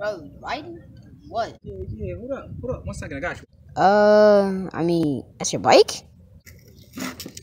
Bro, riding? What? Yeah, hold up. 1 second, I got you. I mean, that's your bike?